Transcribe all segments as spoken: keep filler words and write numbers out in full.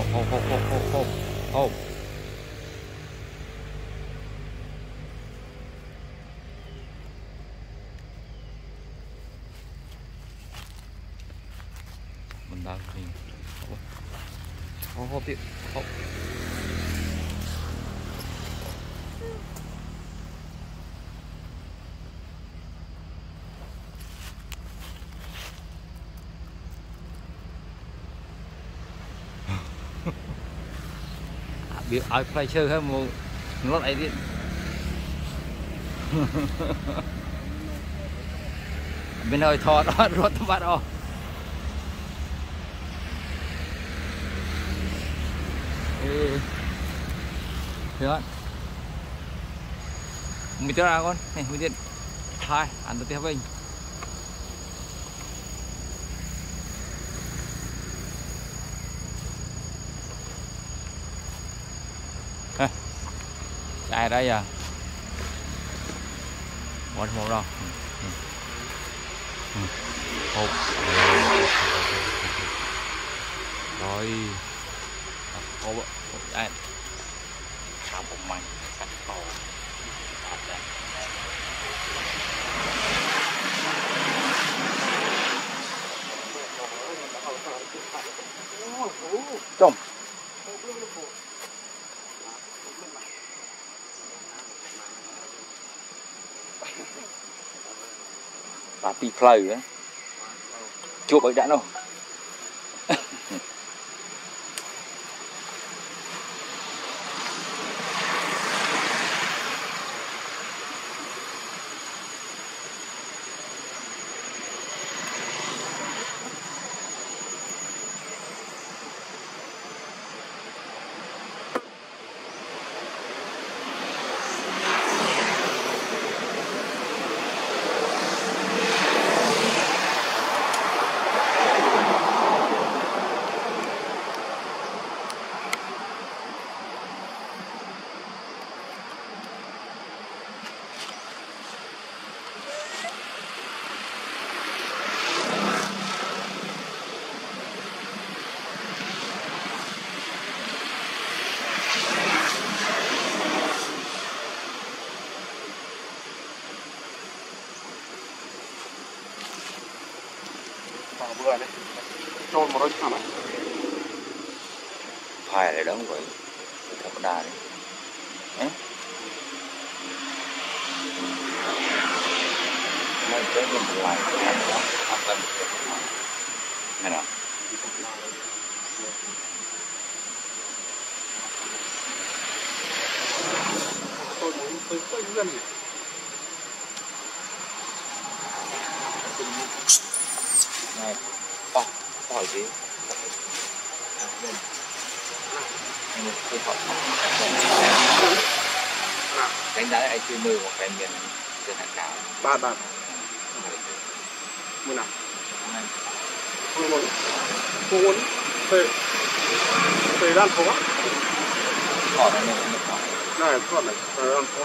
hộp hộp hộp hộp hộp hộp hộp mình đang nhìn hộp hộp đi hộp biết ai phải chơi hết một nó lại đi bên hơi thò đó rốt bắt đó Thế mình tiếp ra con này mình điện hai ăn được tiếp mình chạy đây à một một rồi hộp rồi hộp hộp chạy sao một mảnh cắt cổ trông và pi play á chụp ấy đã đâu vừa này trôn một đôi thảm này phải là đóng vậy thật đà đấy đấy này cái nhìn ngoài cái đó an tâm này nào tôi muốn tôi tôi gần này bọc hỏi gì đánh giá ai chơi mười một cái miền trên hạng cao ba ba mười nào không muốn không muốn về về đan phố họ này này này họ này đan phố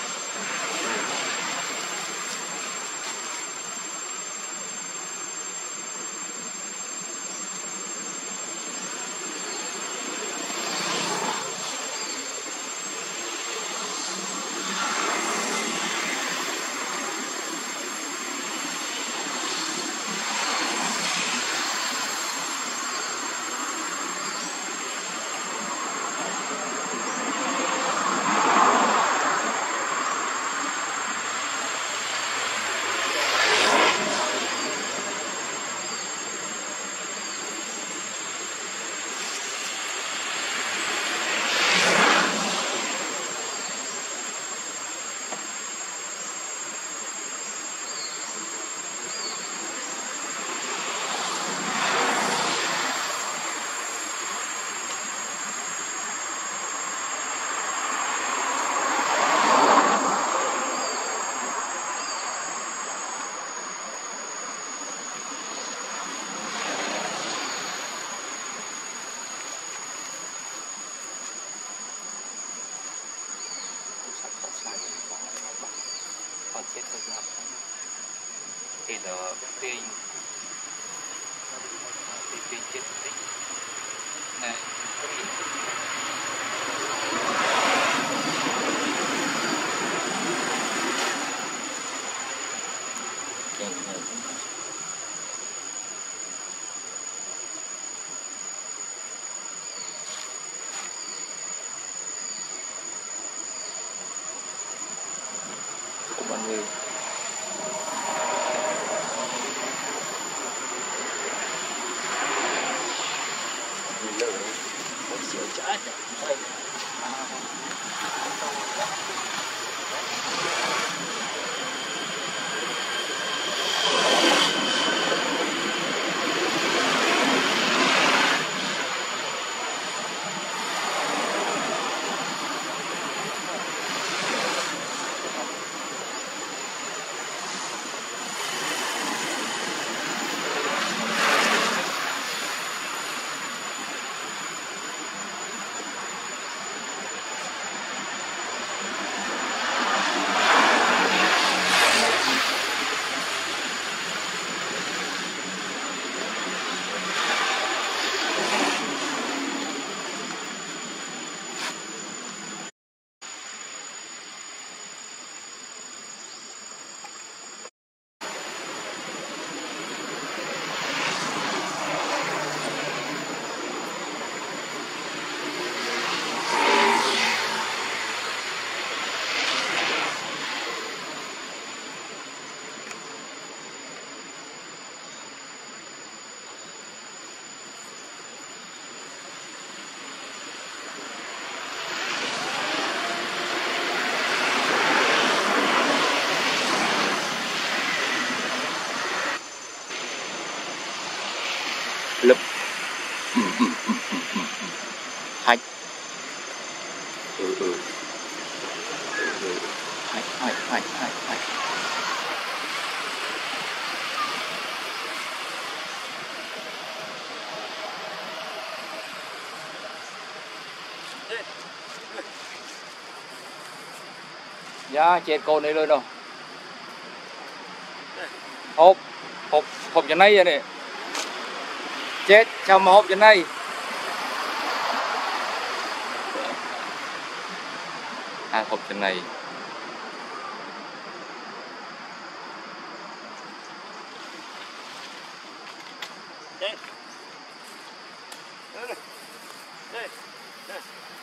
còn chết được lắm thì là pin thì pin chết tích này lửa một xíu trái đây lấp hạch ừ ừ hạch hạch hạch hạch hạch dạ chết con này luôn đâu hộp hộp hộp trên này vậy nè chết sao mà hộp trên này à hộp trên này đây. Đây. Đây. Đây.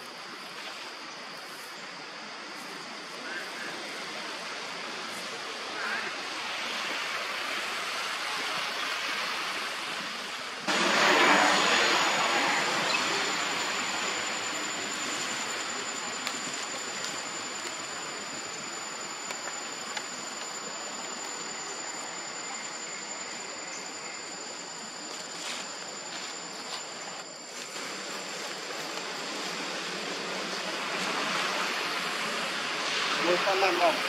Mười con năm không?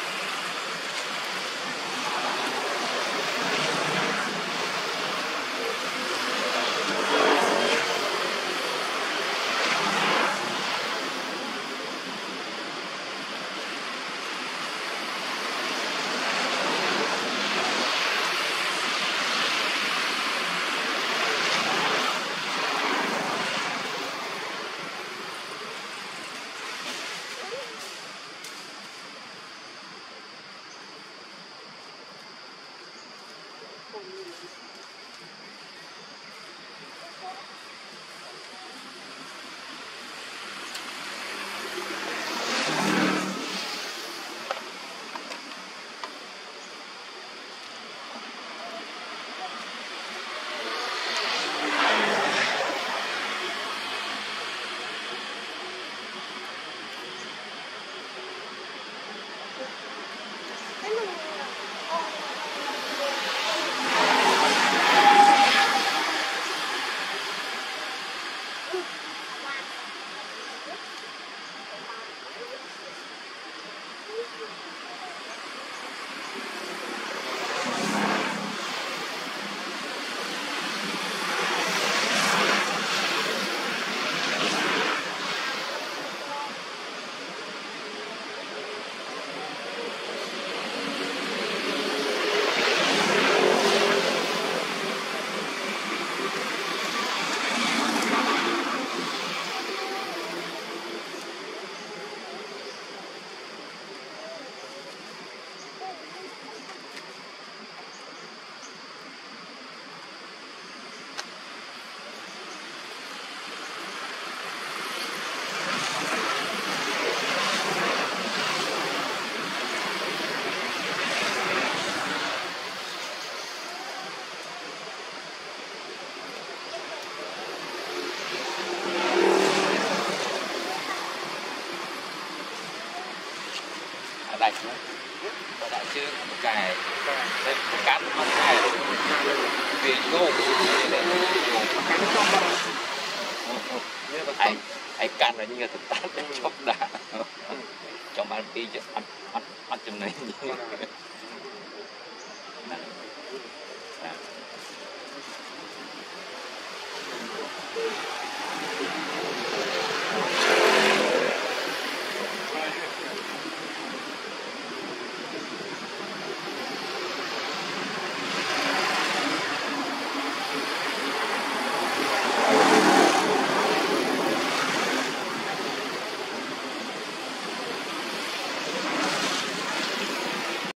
cài đây cắn nó cài vì nhôm ai ai cắn là như là thực tát chọc